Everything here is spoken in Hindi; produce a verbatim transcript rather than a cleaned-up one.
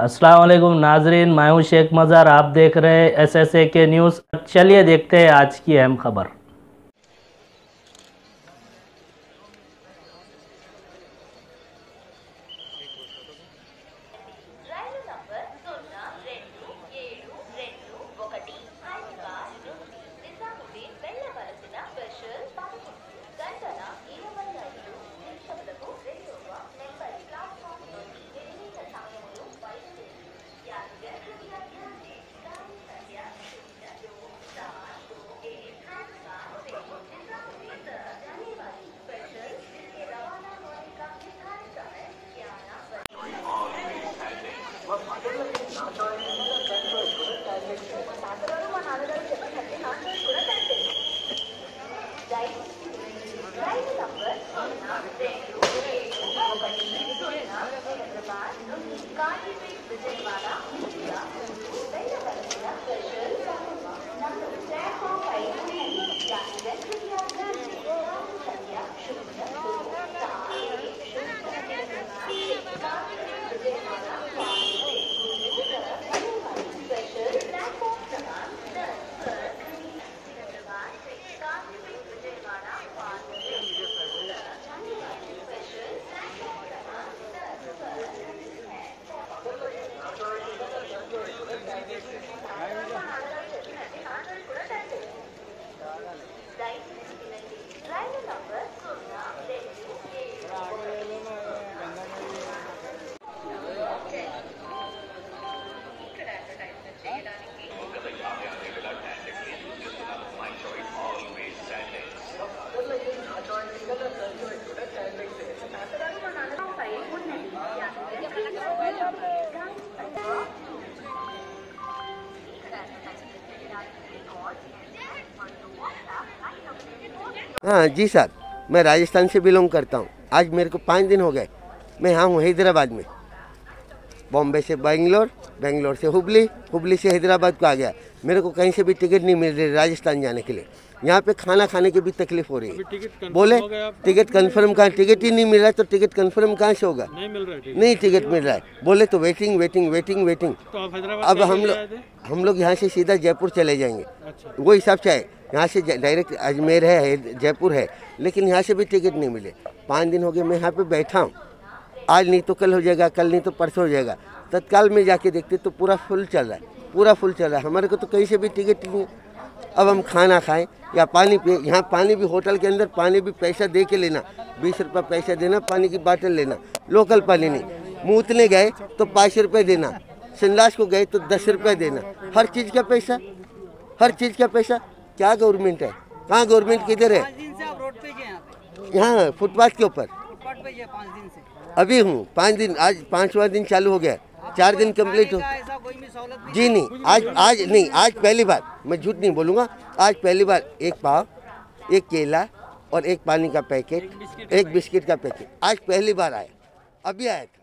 अस्सलाम वालेकुम नाजरीन, मैं हूं शेख मज़हर। आप देख रहे हैं एस एस ए के न्यूज़। चलिए देखते हैं आज की अहम खबर। రైలు నంబర్ సున్నా రెండు ఏడు రెండు ఒకటి హైదరాబాద్ నుండి నిజాముద్దీన్ వెళ్ళవలసిన స్పెషల్ పదకొండు గంటల ఇరవై ఐదు నిమిషములకు రెండవ నెంబర్ ప్లాట్ఫామ్ నుండి నిర్ణీత సమయంలో బయలుదేరి యాత్రికుల ధ్యానే గాడి సంఖ్య शून्य दो सात दो एक हैदराबाद से निजामुद्दीन तक जाने वाली स्पेशल जिसके रवाना होने का निर्धारित समय ग्यारह రైలు నంబర్ సున్నా రెండు ఏడు ఒకటి సున్నా హైదరాబాద్ నుండి కాజీపేట్ విజయవాడ మీదుగా వెళ్ళవలసిన స్పెషల్ నంబర్ ప్లాట్ఫామ్ పై యాత్రికుల ధ్యానే గాడి సంఖ్య शून्य दो सात एक शून्य हैदराबाद से काजीपेट विजयवाड़ा स्पेशल प्लेटफॉर्म क्रमांक दस पर खड़ी हैदराबाद से काजीपेट विजयवाड़ा मार्ग से जाने वाली स्पेशल प्लेटफॉर्म क्रमांक दस पर खड़ी है। రైలు నంబర్ సున్నా రెండు ఏడు ఇక్కడ అడ్వర్టైజ్మెంట్ చేయడానికి పై ఉన్నది हाँ जी सर, मैं राजस्थान से बिलोंग करता हूँ। आज मेरे को पाँच दिन हो गए। मैं यहाँ हूँ हैदराबाद में। बॉम्बे से बेंगलोर, बेंगलोर से हुबली, हुबली से हैदराबाद को आ गया। मेरे को कहीं से भी टिकट नहीं मिल रही राजस्थान जाने के लिए। यहाँ पे खाना खाने की भी तकलीफ हो रही है। बोले टिकट कंफर्म कहाँ, टिकट ही नहीं मिल रहा है तो टिकट कंफर्म कहाँ से होगा? नहीं मिल रहा है, नहीं टिकट मिल रहा है। बोले तो वेटिंग वेटिंग वेटिंग वेटिंग। अब हम लोग हम लोग यहाँ से सीधा जयपुर चले जाएंगे। वो हिसाब से है, यहाँ से डायरेक्ट अजमेर है, जयपुर है, लेकिन यहाँ से भी टिकट नहीं मिले। पाँच दिन हो गए मैं यहाँ पे बैठा हूँ। आज नहीं तो कल हो जाएगा, कल नहीं तो परसों हो जाएगा। तत्काल में जाके देखते तो पूरा फुल चल रहा है, पूरा फुल चल रहा है। हमारे को तो कहीं से भी टिकट नहीं है। अब हम खाना खाएं या पानी पिए। यहाँ पानी भी होटल के अंदर पानी भी पैसा दे के लेना, बीस रुपये पैसा देना, पानी की बाटल लेना, लोकल पानी नहीं। मूतने गए तो पाँच रुपये देना, संडास को गए तो दस रुपये देना। हर चीज़ का पैसा, हर चीज़ का पैसा। क्या गवर्नमेंट है? कहाँ गवर्नमेंट किधर है? यहाँ फुटपाथ के ऊपर अभी हूँ। पाँच दिन, आज पाँचवा दिन चालू हो गया, चार दिन कंप्लीट हो। जी नहीं, आज आज नहीं, आज पहली बार, मैं झूठ नहीं बोलूँगा, आज पहली बार एक पाव, एक केला और एक पानी का पैकेट, एक बिस्किट का पैकेट आज पहली बार आया। अभी आया था।